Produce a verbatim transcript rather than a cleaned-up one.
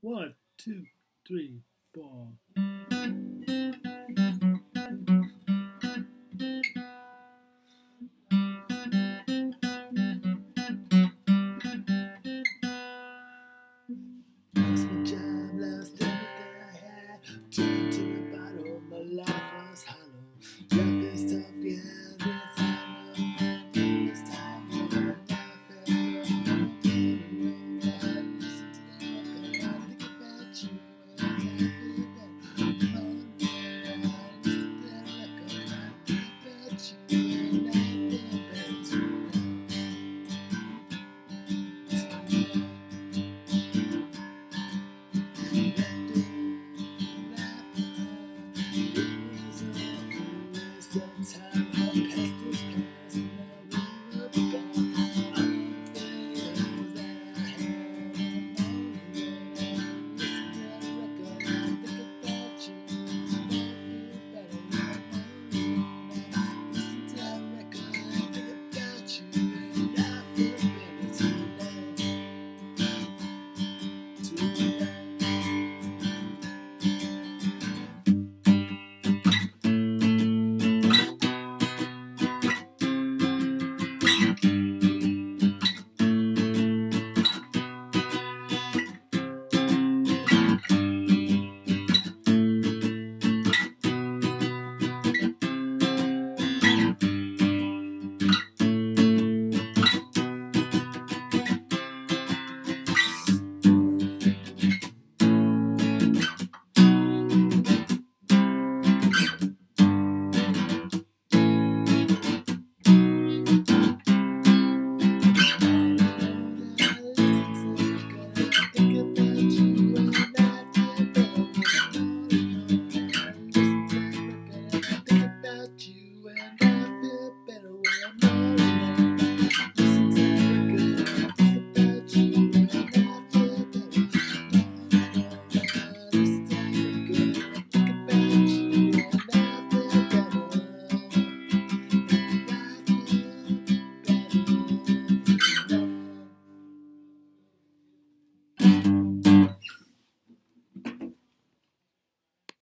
One, two, three, four. Lost my job, lost everything I had. Turned to the bottom, my life was hollow. Life is tough, yeah, this I know. This time, yeah, I felt no I listen to them, I think about you. And I feel that I'm alone. I listen to them, I think about you. And I feel better tonight. Time how past is past, and now we look back on things that I had on my own. Listen to that record, I think about you. And I feel better tonight. Listen to that record, I think about you. And I feel better tonight. Tonight. You and I feel